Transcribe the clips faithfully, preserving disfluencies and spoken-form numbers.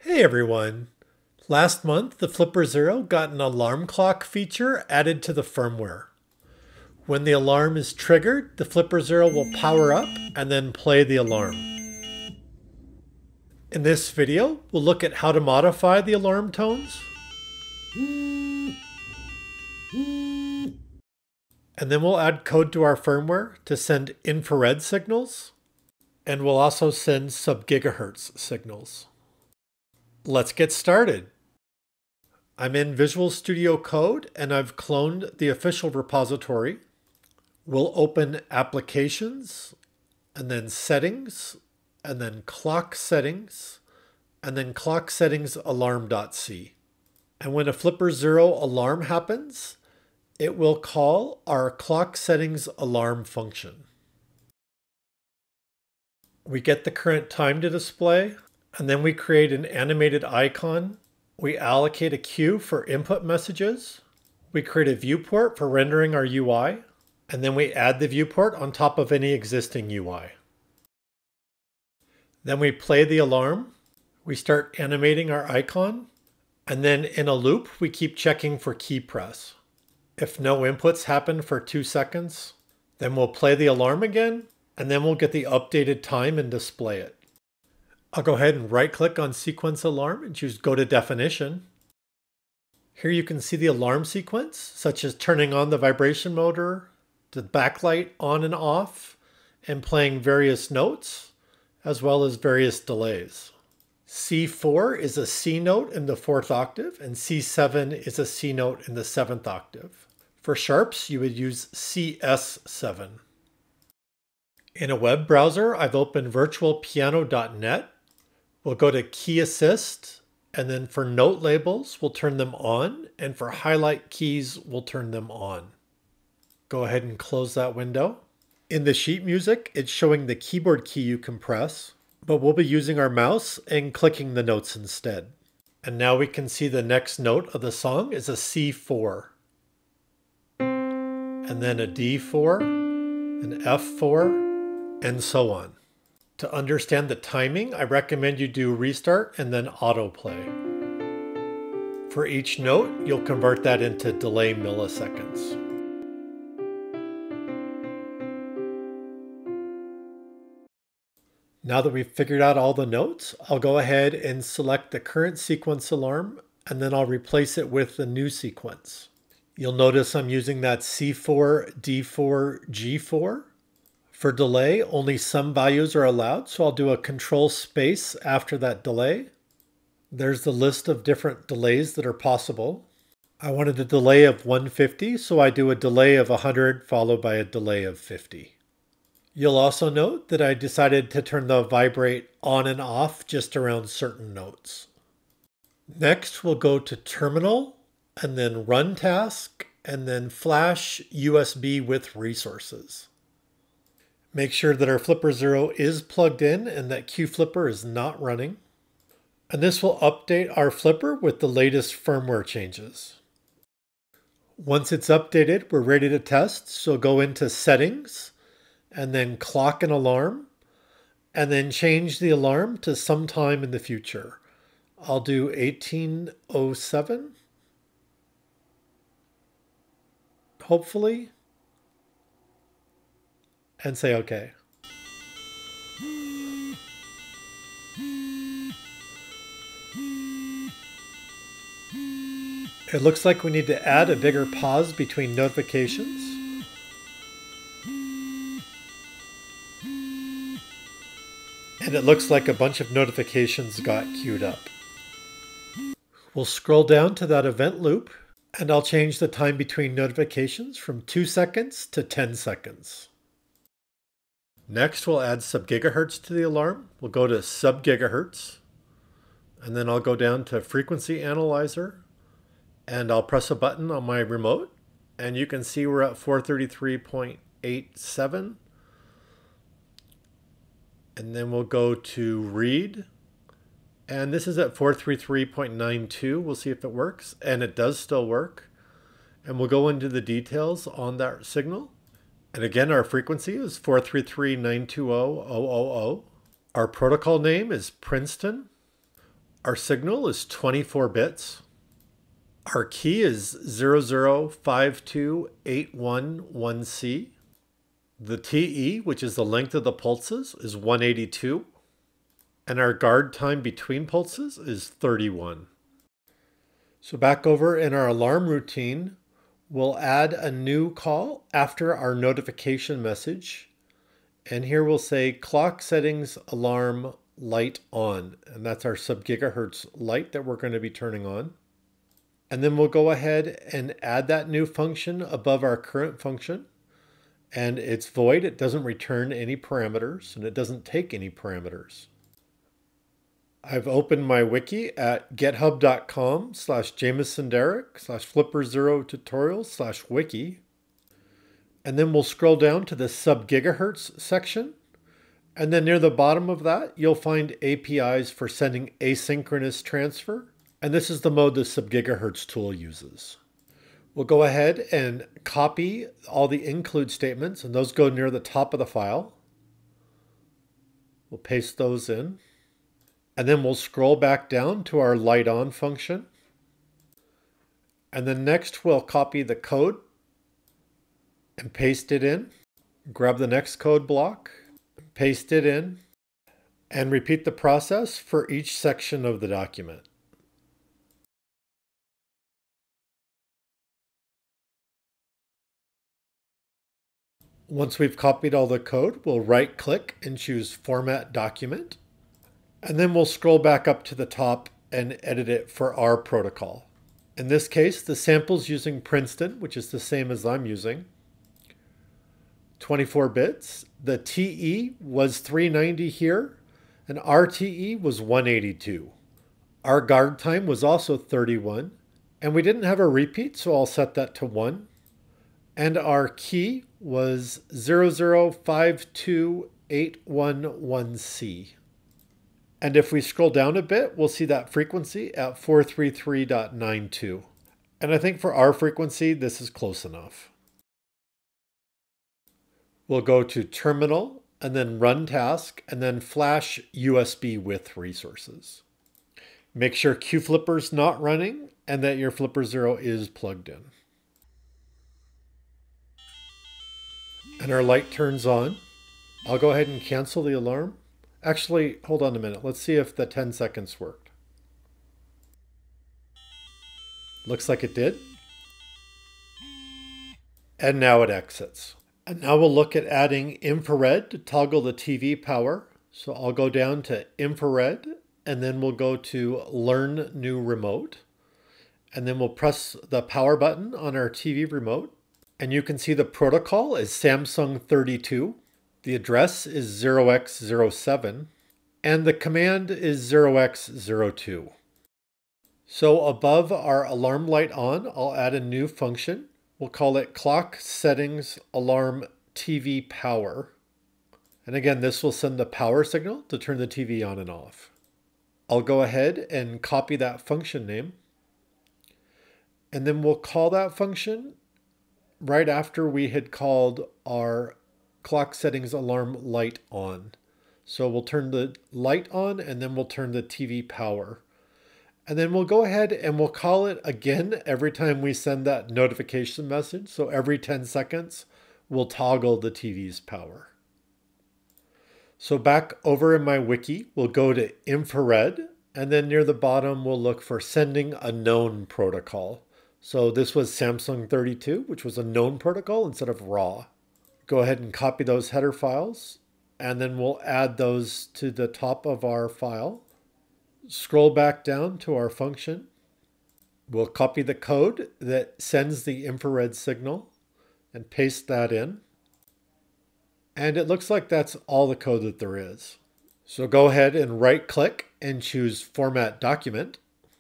Hey everyone! Last month, the Flipper Zero got an alarm clock feature added to the firmware. When the alarm is triggered, the Flipper Zero will power up and then play the alarm. In this video, we'll look at how to modify the alarm tones. And then we'll add code to our firmware to send infrared signals. And we'll also send sub-gigahertz signals. Let's get started. I'm in Visual Studio Code and I've cloned the official repository. We'll open Applications, and then Settings, and then Clock Settings, and then Clock Settings Alarm.c. And when a Flipper Zero alarm happens, it will call our Clock Settings Alarm function. We get the current time to display, and then we create an animated icon. We allocate a queue for input messages. We create a viewport for rendering our U I. And then we add the viewport on top of any existing U I. Then we play the alarm. We start animating our icon. And then in a loop, we keep checking for key press. If no inputs happen for two seconds, then we'll play the alarm again. And then we'll get the updated time and display it. I'll go ahead and right-click on Sequence Alarm and choose Go to Definition. Here you can see the alarm sequence, such as turning on the vibration motor, the backlight on and off, and playing various notes, as well as various delays. C four is a C note in the fourth octave, and C seven is a C note in the seventh octave. For sharps, you would use C S seven. In a web browser, I've opened virtual piano dot net. We'll go to Key Assist, and then for note labels, we'll turn them on, and for highlight keys, we'll turn them on. Go ahead and close that window. In the sheet music, it's showing the keyboard key you can press, but we'll be using our mouse and clicking the notes instead. And now we can see the next note of the song is a C four. And then a D four, an F four, and so on. To understand the timing, I recommend you do restart and then autoplay. For each note, you'll convert that into delay milliseconds. Now that we've figured out all the notes, I'll go ahead and select the current sequence alarm, and then I'll replace it with the new sequence. You'll notice I'm using that C four, D four, G four. For delay, only some values are allowed, so I'll do a control space after that delay. There's the list of different delays that are possible. I wanted a delay of one hundred fifty, so I do a delay of one hundred followed by a delay of fifty. You'll also note that I decided to turn the vibrate on and off just around certain notes. Next, we'll go to Terminal, and then Run Task, and then Flash U S B with Resources. Make sure that our Flipper Zero is plugged in and that QFlipper is not running. And this will update our Flipper with the latest firmware changes. Once it's updated, we're ready to test. So go into Settings, and then Clock and Alarm, and then change the alarm to sometime in the future. I'll do eighteen oh seven, hopefully. And say OK. It looks like we need to add a bigger pause between notifications. And it looks like a bunch of notifications got queued up. We'll scroll down to that event loop, and I'll change the time between notifications from two seconds to ten seconds. Next, we'll add sub-gigahertz to the alarm. We'll go to sub-gigahertz, and then I'll go down to frequency analyzer, and I'll press a button on my remote, and you can see we're at four thirty-three point eight seven. And then we'll go to read, and this is at four thirty-three point nine two. We'll see if it works, and it does still work. And we'll go into the details on that signal. And again, our frequency is four three three nine two zero zero zero zero. Our protocol name is Princeton. Our signal is twenty-four bits. Our key is zero zero five two eight one one C. The T E, which is the length of the pulses, is one eighty-two. And our guard time between pulses is thirty-one. So back over in our alarm routine, we'll add a new call after our notification message. And here we'll say clock settings alarm light on. And that's our sub-gigahertz light that we're going to be turning on. And then we'll go ahead and add that new function above our current function. And it's void. It doesn't return any parameters, and it doesn't take any parameters. I've opened my wiki at github.com slash jamesonderrick slash flipper zero tutorials slash wiki. And then we'll scroll down to the sub-gigahertz section. And then near the bottom of that, you'll find A P Is for sending asynchronous transfer. And this is the mode the sub-gigahertz tool uses. We'll go ahead and copy all the include statements, and those go near the top of the file. We'll paste those in. And then we'll scroll back down to our light on function. And then next we'll copy the code and paste it in. Grab the next code block, paste it in, and repeat the process for each section of the document. Once we've copied all the code, we'll right click and choose Format Document. And then we'll scroll back up to the top and edit it for our protocol. In this case, the sample's using Princeton, which is the same as I'm using. twenty-four bits. The T E was three ninety here, and our T E was one eighty-two. Our guard time was also thirty-one, and we didn't have a repeat, so I'll set that to one. And our key was zero zero five two eight one one C. And if we scroll down a bit, we'll see that frequency at four thirty-three dot nine two. And I think for our frequency, this is close enough. We'll go to Terminal, and then Run Task, and then Flash U S B with resources. Make sure QFlipper's not running, and that your Flipper Zero is plugged in. And our light turns on. I'll go ahead and cancel the alarm. Actually, hold on a minute. Let's see if the ten seconds worked. Looks like it did. And now it exits. And now we'll look at adding infrared to toggle the T V power. So I'll go down to infrared, and then we'll go to Learn New Remote. And then we'll press the power button on our T V remote. And you can see the protocol is Samsung thirty-two. The address is zero x zero seven. And the command is zero x zero two. So above our alarm light on, I'll add a new function. We'll call it Clock Settings Alarm T V Power. And again, this will send the power signal to turn the T V on and off. I'll go ahead and copy that function name. And then we'll call that function right after we had called our clock settings alarm light on. So we'll turn the light on, and then we'll turn the T V power. And then we'll go ahead and we'll call it again every time we send that notification message. So every ten seconds, we'll toggle the T V's power. So back over in my wiki, we'll go to infrared, and then near the bottom, we'll look for sending a known protocol. So this was Samsung thirty-two, which was a known protocol instead of raw. Go ahead and copy those header files, and then we'll add those to the top of our file. Scroll back down to our function. We'll copy the code that sends the infrared signal and paste that in. And it looks like that's all the code that there is. So go ahead and right click and choose Format Document.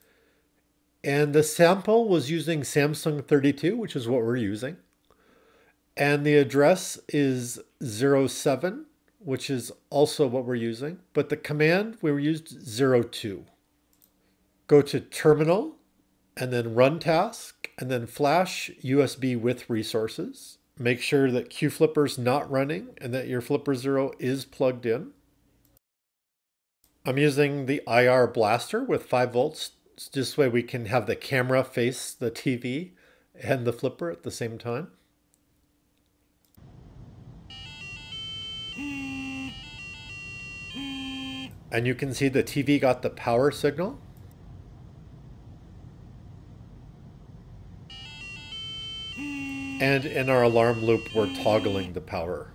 And the sample was using Samsung thirty-two, which is what we're using. And the address is zero seven, which is also what we're using. But the command, we used zero two. Go to Terminal, and then Run Task, and then Flash U S B with resources. Make sure that QFlipper's not running and that your Flipper Zero is plugged in. I'm using the I R blaster with five volts. This way we can have the camera face the T V and the flipper at the same time. And you can see the T V got the power signal. And in our alarm loop, we're toggling the power.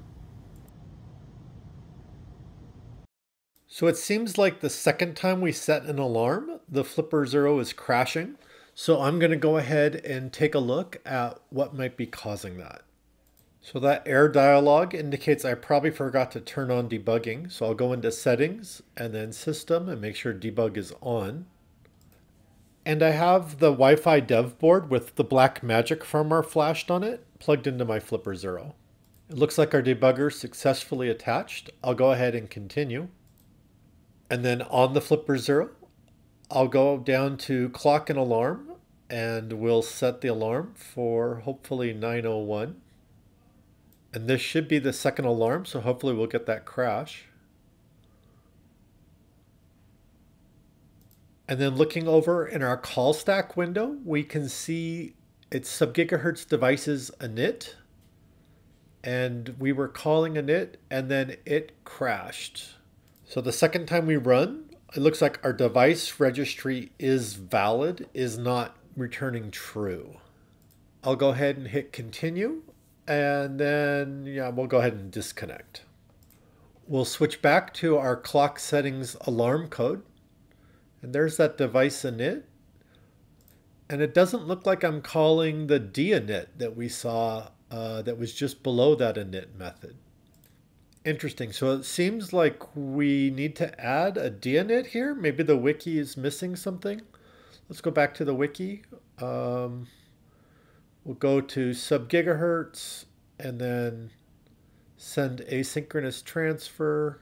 So it seems like the second time we set an alarm, the Flipper Zero is crashing. So I'm going to go ahead and take a look at what might be causing that. So that error dialog indicates I probably forgot to turn on debugging. So I'll go into settings and then system and make sure debug is on. And I have the Wi-Fi dev board with the Black Magic firmware flashed on it plugged into my Flipper Zero. It looks like our debugger successfully attached. I'll go ahead and continue. And then on the Flipper Zero, I'll go down to clock and alarm and we'll set the alarm for hopefully nine oh one. And this should be the second alarm, so hopefully we'll get that crash. And then looking over in our call stack window, we can see it's Sub-GHz devices init. And we were calling init and then it crashed. So the second time we run, it looks like our device registry is valid, is not returning true. I'll go ahead and hit continue. And then, yeah, we'll go ahead and disconnect. We'll switch back to our clock settings alarm code. And there's that device init. And it doesn't look like I'm calling the dinit that we saw uh, that was just below that init method. Interesting. So it seems like we need to add a dinit here. Maybe the wiki is missing something. Let's go back to the wiki. Um, we'll go to SubGHz and then send asynchronous transfer.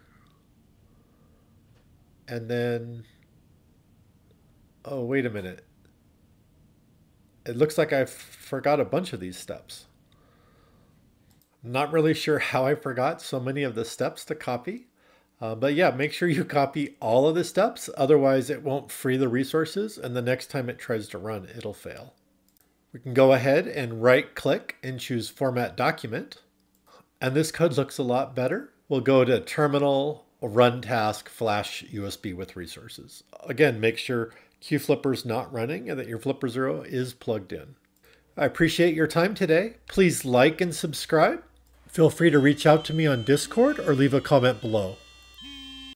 And then, oh, wait a minute. It looks like I forgot a bunch of these steps. Not really sure how I forgot so many of the steps to copy. Uh, but yeah, make sure you copy all of the steps. Otherwise, it won't free the resources. And the next time it tries to run, it'll fail. We can go ahead and right click and choose Format Document. And this code looks a lot better. We'll go to Terminal, Run Task, Flash U S B with resources. Again, make sure QFlipper's not running and that your Flipper Zero is plugged in. I appreciate your time today. Please like and subscribe. Feel free to reach out to me on Discord or leave a comment below.